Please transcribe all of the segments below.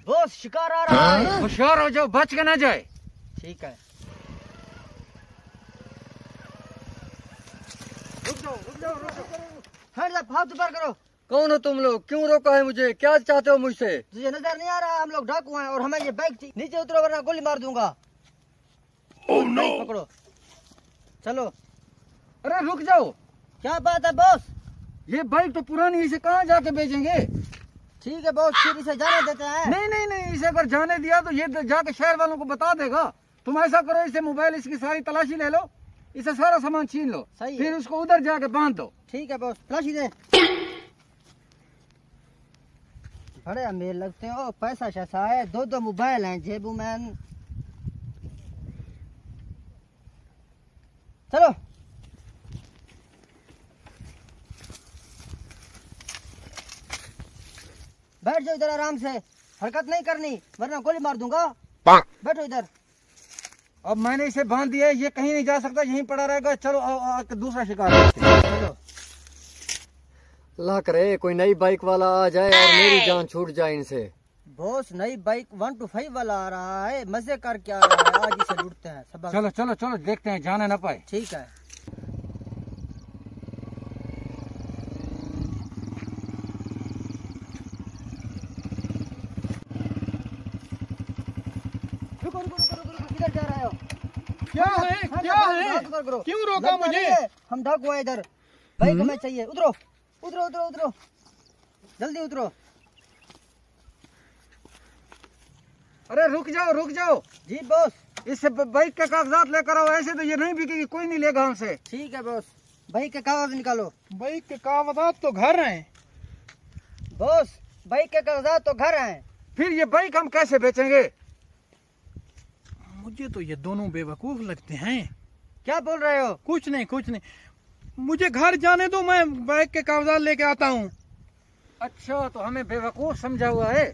Boss शिकार आ रहा है। होशियार हो जाओ, बच के ना जाए। ठीक है। रुक जाओ रुक जाओ रुक जाओ। हाथ ऊपर करो। कौन हो तुम लोग? क्यों रोका है मुझे? क्या चाहते हो मुझसे? तुझे नजर नहीं आ रहा हम लोग डाकू हैं और हमें ये बाइक थी। नीचे उतरो वरना गोली मार दूंगा। Oh no. पकड़ो चलो। अरे रुक जाओ। क्या बात है बॉस? ये बाइक तो पुरानी, इसे कहाँ जाके बेचेंगे? ठीक है बॉस, फिर इसे जाने देते हैं। नहीं नहीं नहीं, इसे अगर जाने दिया तो ये जाके शहर वालों को बता देगा। तुम ऐसा करो, इसे मोबाइल इसकी सारी तलाशी ले लो, इसे सारा सामान छीन लो, सही फिर है। उसको उधर जाके बांध दो। ठीक है बॉस, तलाशी दे। बड़े अमीर लगते हो, पैसा शैसा है, दो मोबाइल हैं जेबू में। चलो बैठ जाओ इधर आराम से, हरकत नहीं करनी वरना गोली मार दूंगा। बैठो इधर। अब मैंने इसे बांध दिया है, ये कहीं नहीं जा सकता, यहीं पड़ा रहेगा। चलो दूसरा शिकार। चलो अल्लाह करे कोई नई बाइक वाला आ जाए और मेरी जान छूट जाए इनसे। बॉस नई बाइक 125 वाला आ रहा है, मजे करके आ रहा है, आज इसे लूटते हैं सबक। चलो चलो चलो, देखते हैं जाने ना पाए। ठीक है। रुको रुको रुको रुको रुको, किधर जा रहे हो? क्या है क्या है? हाथ ऊपर करो। क्यों रोका लगता मुझे? नहीं है, हम डाकू हैं इधर। बाइक हमें चाहिए। उतरो उतरो उतरो उतरो, जल्दी उतरो। अरे रुक जाओ। जी बॉस। इससे बाइक के कागजात लेकर आओ, ऐसे तो ये नहीं बिकेगी, कोई नहीं लेगा हमसे। ठीक है बॉस, बाइक के कागज निकालो। बाइक के कागजात तो घर हैं। बॉस बाइक के कागजात तो घर हैं। फिर ये बाइक हम कैसे बेचेंगे? मुझे तो ये दोनों बेवकूफ लगते हैं। क्या बोल रहे हो? कुछ नहीं, मुझे घर जाने दो, मैं बाइक के कागजात लेके आता हूँ। अच्छा, तो हमें बेवकूफ समझा हुआ है।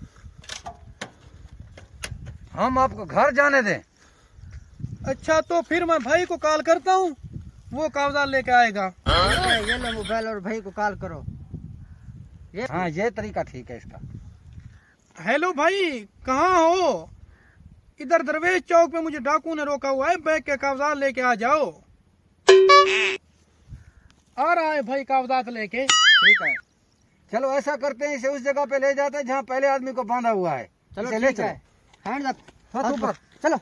हम आपको घर जाने दें? अच्छा तो फिर मैं भाई को कॉल करता हूँ, वो कागजात लेके आएगा। ये लो मोबाइल और भाई को कॉल करो। हाँ, ये तरीका ठीक है इसका। हेलो भाई, कहाँ हो? इधर दरवेश चौक पे मुझे डाकू ने रोका हुआ है, बैग के कागजात लेके आ जाओ। आ रहा है भाई कागजात लेके। ठीक है, चलो ऐसा करते हैं, इसे उस जगह पे ले जाते हैं जहाँ पहले आदमी को बांधा हुआ है। चलो इसे ले ठीक है। चलो। हैंड अप, हाथ ऊपर। चलो।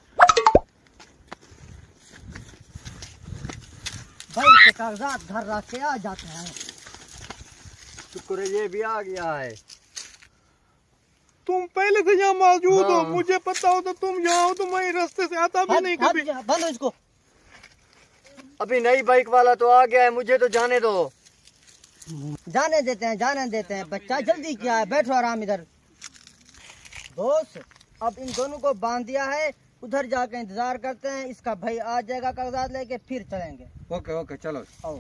भाई के कागजात घर रख के आ जाते हैं। शुक्र है ये भी आ गया है। तुम पहले से यहाँ मौजूद हो, हाँ। मुझे पता हो तो तुम यहाँ हो तो मैं रास्ते से आता भी नहीं कभी। बंदो इसको। अभी नई बाइक वाला तो आ गया है, मुझे तो जाने दो। जाने देते हैं बच्चा, जल्दी क्या है, बैठो आराम इधर। बॉस अब इन दोनों को बांध दिया है, उधर जाके इंतजार करते हैं, इसका भाई आ जाएगा कागजात लेके, फिर चलेंगे। ओके चलो। आओ।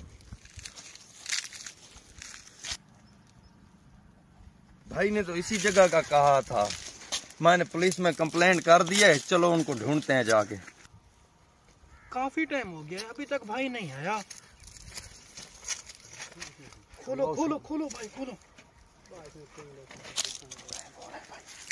भाई ने तो इसी जगह का कहा था, मैंने पुलिस में कंप्लेंट कर दिया है, चलो उनको ढूंढते हैं जाके। काफी टाइम हो गया है, अभी तक भाई नहीं आया। खोलो भाई खोलो।